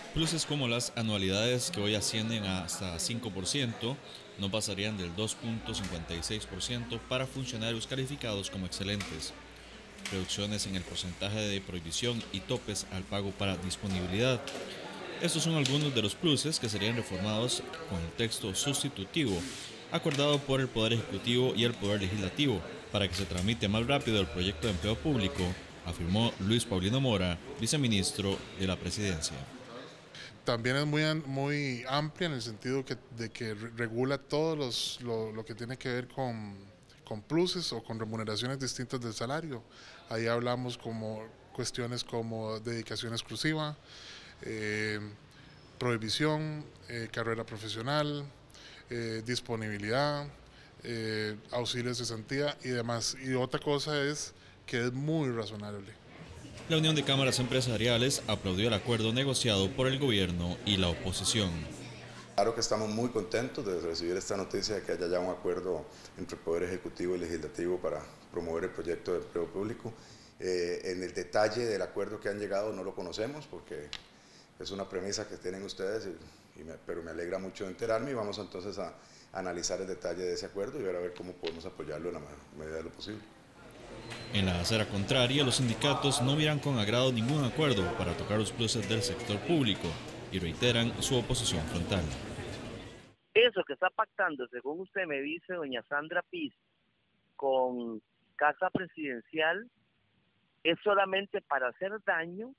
Pluses como las anualidades, que hoy ascienden a hasta 5%, no pasarían del 2,56% para funcionarios calificados como excelentes. Reducciones en el porcentaje de prohibición y topes al pago para disponibilidad. Estos son algunos de los pluses que serían reformados con el texto sustitutivo, acordado por el Poder Ejecutivo y el Poder Legislativo, para que se tramite más rápido el proyecto de empleo público, afirmó Luis Paulino Mora, viceministro de la Presidencia. También es muy amplia en el sentido de que regula todo lo que tiene que ver con pluses o con remuneraciones distintas del salario. Ahí hablamos como cuestiones como dedicación exclusiva, eh, prohibición, carrera profesional, disponibilidad, auxilios de cesantía y demás. Y otra cosa es que es muy razonable. La Unión de Cámaras Empresariales aplaudió el acuerdo negociado por el gobierno y la oposición. Claro que estamos muy contentos de recibir esta noticia de que haya ya un acuerdo entre el Poder Ejecutivo y Legislativo para promover el proyecto de empleo público. En el detalle del acuerdo que han llegado no lo conocemos porque es una premisa que tienen ustedes, pero me alegra mucho enterarme y vamos entonces a analizar el detalle de ese acuerdo y ver a ver cómo podemos apoyarlo en la medida de lo posible. En la acera contraria, los sindicatos no miran con agrado ningún acuerdo para tocar los pluses del sector público y reiteran su oposición frontal. Eso que está pactando, según usted me dice, doña Sandra Piz, con Casa Presidencial, es solamente para hacer daño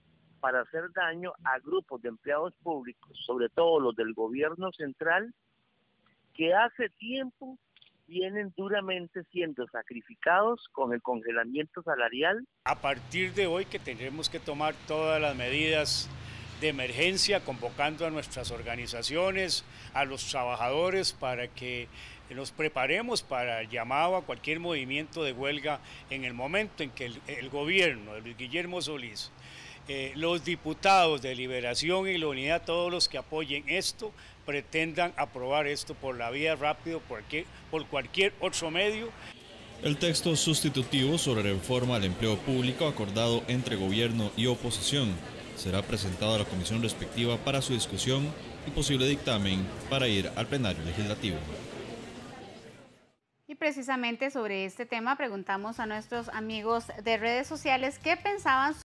a grupos de empleados públicos, sobre todo los del gobierno central, que hace tiempo vienen duramente siendo sacrificados con el congelamiento salarial. A partir de hoy que tendremos que tomar todas las medidas de emergencia, convocando a nuestras organizaciones, a los trabajadores para que nos preparemos para el llamado a cualquier movimiento de huelga en el momento en que el gobierno de Luis Guillermo Solís, los diputados de Liberación y la Unidad, todos los que apoyen esto, pretendan aprobar esto por la vía rápido, por cualquier otro medio. El texto sustitutivo sobre reforma al empleo público acordado entre gobierno y oposición será presentado a la comisión respectiva para su discusión y posible dictamen para ir al plenario legislativo. Y precisamente sobre este tema preguntamos a nuestros amigos de redes sociales qué pensaban